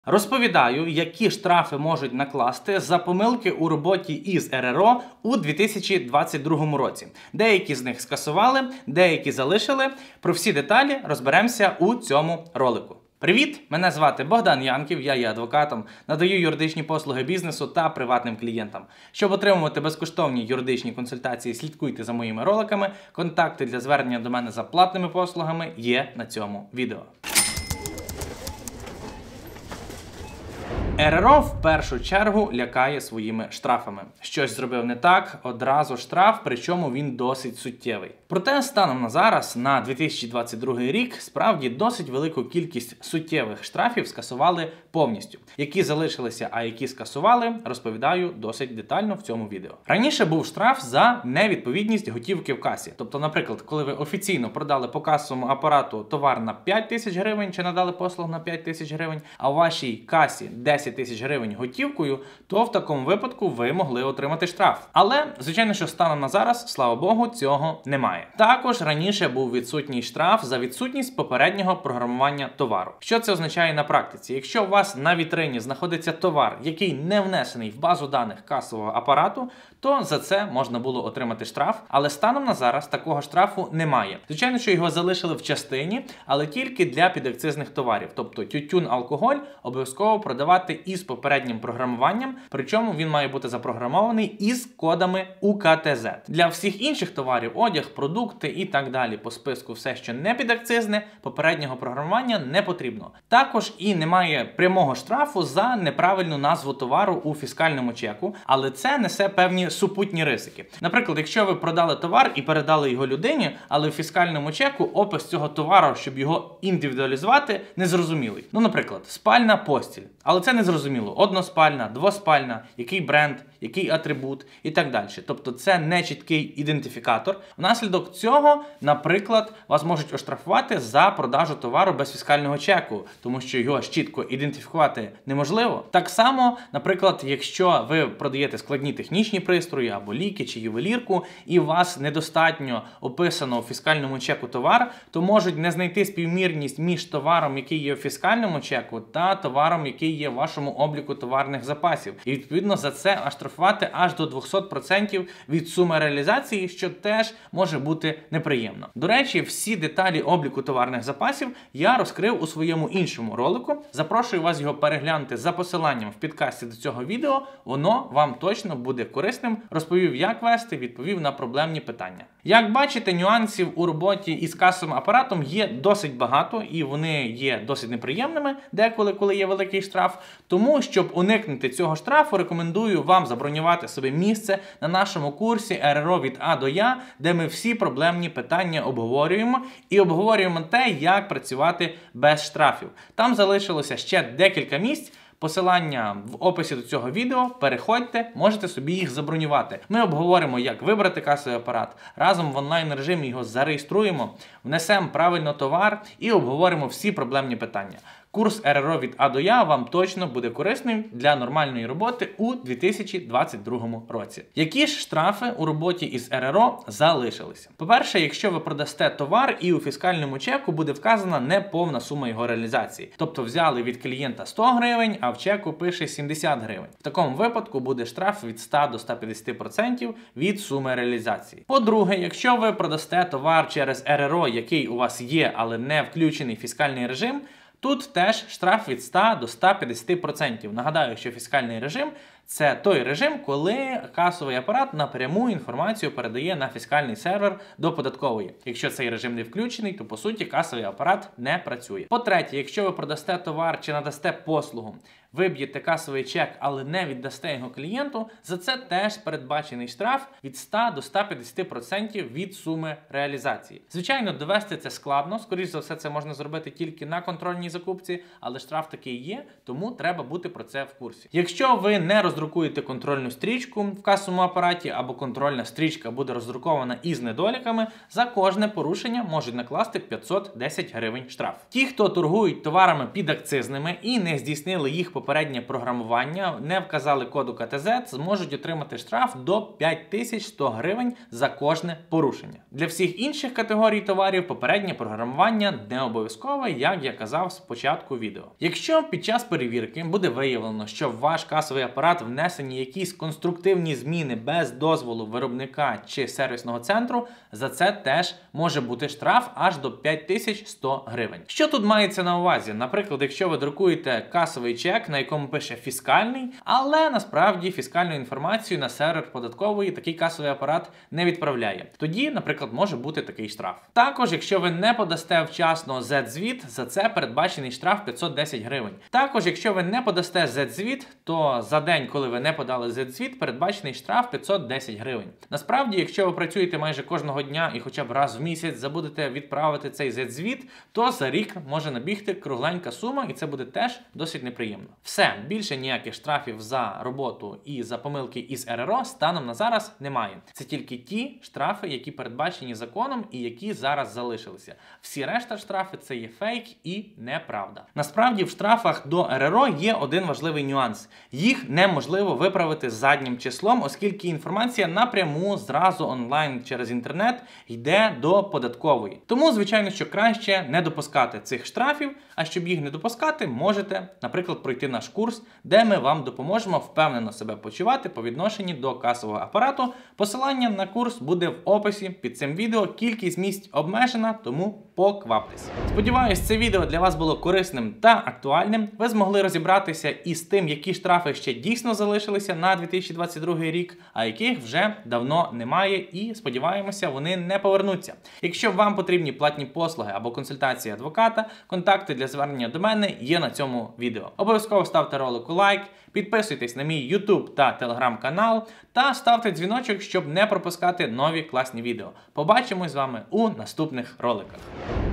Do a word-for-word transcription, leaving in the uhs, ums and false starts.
Розповідаю, які штрафи можуть накласти за помилки у роботі із ер ер о у дві тисячі двадцять другому році. Деякі з них скасували, деякі залишили. Про всі деталі розберемося у цьому ролику. Привіт! Мене звати Богдан Янків, я є адвокатом, надаю юридичні послуги бізнесу та приватним клієнтам. Щоб отримувати безкоштовні юридичні консультації, слідкуйте за моїми роликами. Контакти для звернення до мене за платними послугами є на цьому відео. ер ер о в першу чергу лякає своїми штрафами. Щось зробив не так, одразу штраф, причому він досить суттєвий. Проте станом на зараз, на дві тисячі двадцять другий рік, справді досить велику кількість суттєвих штрафів скасували повністю. Які залишилися, а які скасували, розповідаю досить детально в цьому відео. Раніше був штраф за невідповідність готівки в касі. Тобто, наприклад, коли ви офіційно продали по касовому апарату товар на п'ять тисяч гривень чи надали послугу на п'ять тисяч гривень, а у вашій касі десять тисяч гривень готівкою, то в такому випадку ви могли отримати штраф. Але, звичайно, що станом на зараз, слава Богу, цього немає. Також раніше був відсутній штраф за відсутність попереднього програмування товару. Що це означає на практиці? Якщо у вас на вітрині знаходиться товар, який не внесений в базу даних касового апарату, то за це можна було отримати штраф, але станом на зараз такого штрафу немає. Звичайно, що його залишили в частині, але тільки для підакцизних товарів, тобто тютюн, алкоголь обов'язково продавати із попереднім програмуванням, причому він має бути запрограмований із кодами у ка те зет. Для всіх інших товарів, одяг, продукти і так далі по списку все, що не підакцизне, попереднього програмування не потрібно. Також і немає прямого штрафу за неправильну назву товару у фіскальному чеку, але це несе певні супутні ризики. Наприклад, якщо ви продали товар і передали його людині, але в фіскальному чеку опис цього товару, щоб його індивідуалізувати, незрозумілий. Ну, наприклад, спальна постіль. Але це незрозуміло. Односпальна, двоспальна, який бренд, який атрибут і так далі. Тобто це не чіткий ідентифікатор. Внаслідок цього, наприклад, вас можуть оштрафувати за продажу товару без фіскального чеку, тому що його чітко ідентифікувати неможливо. Так само, наприклад, якщо ви продаєте складні технічні пристрої або ліки чи ювелірку, і у вас недостатньо описано у фіскальному чеку товар, то можуть не знайти співмірність між товаром, який є у фіскальному чеку, та товаром, який є в вашому обліку товарних запасів. І відповідно за це оштрафувати аж до двохсот відсотків від суми реалізації, що теж може бути неприємно. До речі, всі деталі обліку товарних запасів я розкрив у своєму іншому ролику. Запрошую вас його переглянути за посиланням в підкасті до цього відео. Воно вам точно буде корисним. Розповів, як вести, відповів на проблемні питання. Як бачите, нюансів у роботі із касовим апаратом є досить багато, і вони є досить неприємними деколи, коли є великий штраф. Тому, щоб уникнути цього штрафу, рекомендую вам забронювати собі місце на нашому курсі ер ер о від А до Я, де ми всі проблемні питання обговорюємо і обговорюємо те, як працювати без штрафів. Там залишилося ще декілька місць. Посилання в описі до цього відео, переходьте, можете собі їх забронювати. Ми обговоримо, як вибрати касовий апарат, разом в онлайн-режимі його зареєструємо, внесемо правильно товар і обговоримо всі проблемні питання. Курс ер ер о від А до Я вам точно буде корисним для нормальної роботи у дві тисячі двадцять другому році. Які ж штрафи у роботі із ер ер о залишилися? По-перше, якщо ви продасте товар і у фіскальному чеку буде вказана неповна сума його реалізації. Тобто взяли від клієнта сто гривень, а в чеку пише сімдесят гривень. В такому випадку буде штраф від ста до ста п'ятдесяти відсотків від суми реалізації. По-друге, якщо ви продасте товар через ер ер о, який у вас є, але не включений в фіскальний режим, тут теж штраф від ста до ста п'ятдесяти відсотків. Нагадаю, що фіскальний режим – це той режим, коли касовий апарат напряму інформацію передає на фіскальний сервер до податкової. Якщо цей режим не включений, то по суті касовий апарат не працює. По-третє, якщо ви продасте товар чи надасте послугу, виб'єте касовий чек, але не віддасте його клієнту, за це теж передбачений штраф від ста до ста п'ятдесяти відсотків від суми реалізації. Звичайно, довести це складно, скоріш за все це можна зробити тільки на контрольній закупці, але штраф такий є, тому треба бути про це в курсі. Якщо ви не роздрукуєте надрукуєте контрольну стрічку в касовому апараті або контрольна стрічка буде роздрукована із недоліками, за кожне порушення можуть накласти п'ятсот десять гривень штраф. Ті, хто торгують товарами підакцизними і не здійснили їх попереднє програмування, не вказали коду ка те зет, зможуть отримати штраф до п'ять тисяч сто гривень за кожне порушення. Для всіх інших категорій товарів попереднє програмування не обов'язкове, як я казав спочатку відео. Якщо під час перевірки буде виявлено, що в ваш касовий апарат внесені якісь конструктивні зміни без дозволу виробника чи сервісного центру, за це теж може бути штраф аж до п'ять тисяч сто гривень. Що тут мається на увазі? Наприклад, якщо ви друкуєте касовий чек, на якому пише фіскальний, але насправді фіскальну інформацію на сервер податкової такий касовий апарат не відправляє. Тоді, наприклад, може бути такий штраф. Також, якщо ви не подасте вчасно зет-звіт, за це передбачений штраф п'ятсот десять гривень. Також, якщо ви не подасте зет-звіт, то за день, коли ви не подали зет-звіт, передбачений штраф п'ятсот десять гривень. Насправді, якщо ви працюєте майже кожного дня і хоча б раз в місяць забудете відправити цей зет-звіт, то за рік може набігти кругленька сума, і це буде теж досить неприємно. Все, більше ніяких штрафів за роботу і за помилки із ер ер о станом на зараз немає. Це тільки ті штрафи, які передбачені законом і які зараз залишилися. Всі решта штрафи це є фейк і неправда. Насправді в штрафах до ер ер о є один важливий нюанс. Їх неможливо виправити заднім числом, оскільки інформація напряму зразу онлайн через інтернет йде до податкової. Тому, звичайно, що краще не допускати цих штрафів, а щоб їх не допускати, можете, наприклад, пройти наш курс, де ми вам допоможемо впевнено себе почувати по відношенню до касового апарату. Посилання на курс буде в описі під цим відео, кількість місць обмежена, тому покваптесь. Сподіваюсь, це відео для вас було корисним та актуальним. Ви змогли розібратися із тим, які штрафи ще дійсно залишилися на дві тисячі двадцять другий рік, а яких вже давно немає і, сподіваємося, вони не повернуться. Якщо вам потрібні платні послуги або консультації адвоката, контакти для звернення до мене є на цьому відео. Обов'язково ставте ролику лайк, підписуйтесь на мій ютуб та телеграм-канал та ставте дзвіночок, щоб не пропускати нові класні відео. Побачимось з вами у наступних роликах.